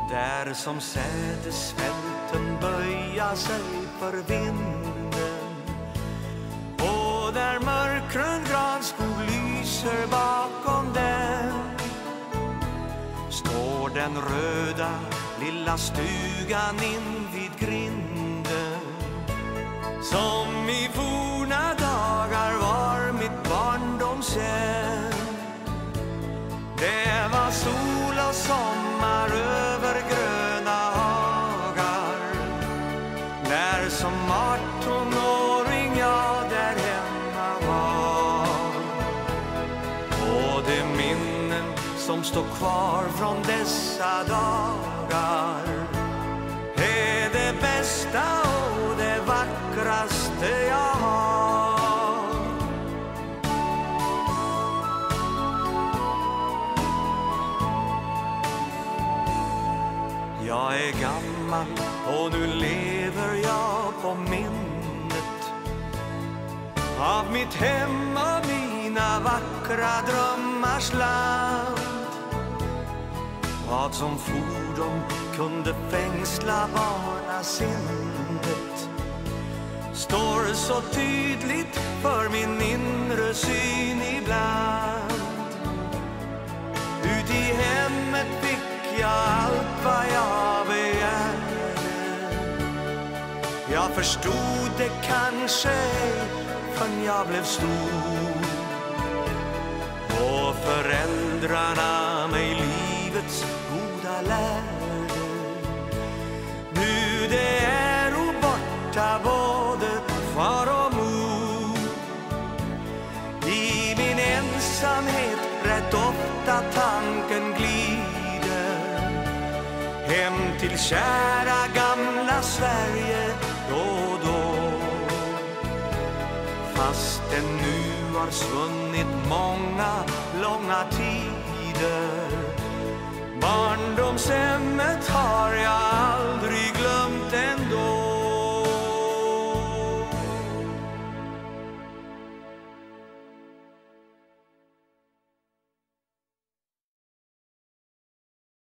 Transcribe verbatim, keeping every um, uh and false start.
Där som sädesfälten böja sig för vinden, och där mörkgrön granskog lyser bakom den, står den röda lilla stugan invid grinden, som i forna dagar var mitt barndomshem. Det var sol och sommar över gröna hagar, när som artonåring jag där hemma var. Och de minnen som står kvar från dessa dagar är det bästa och det vackraste jag har. Jag är gammal och nu lever jag på minnet av mitt hem och mina vackra drömmars land. Vad som fordom kunde fängsla barnasinnet står så tydligt för min inre syn ibland. Ut i hemmet fick jag allt vad jag begärde. Jag förstod det kanske förrän jag blev stor, och föräldrarna mig livets goda lärde. Nu det är och borta både far och mor, i min ensamhet rätt ofta tanken glider hem till kära gamla Sverige då och då. Fast det nu har svunnit många långa tider, barndomshemmet har jag